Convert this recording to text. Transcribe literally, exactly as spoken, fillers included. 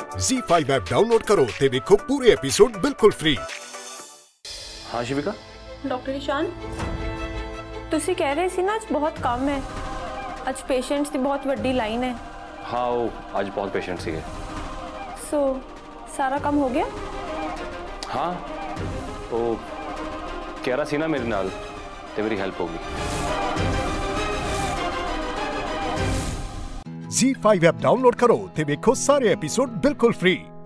ज़ी five app download करो ते देखो पूरे एपिसोड बिल्कुल फ्री। हाँ शिविका। डॉक्टर ईशान, तुसी कह रहे सी ना आज बहुत काम है, आज पेशेंट्स की बहुत वड्डी लाइन है। हाँ वो आज बहुत पेशेंट सीगे। सो सारा काम हो गया? हाँ वो कह रहा सी ना मेरे नाल ते मेरी हेल्प होगी। ज़ी फाइव ऐप डाउनलोड करो ते देखो सारे एपिसोड बिल्कुल फ्री।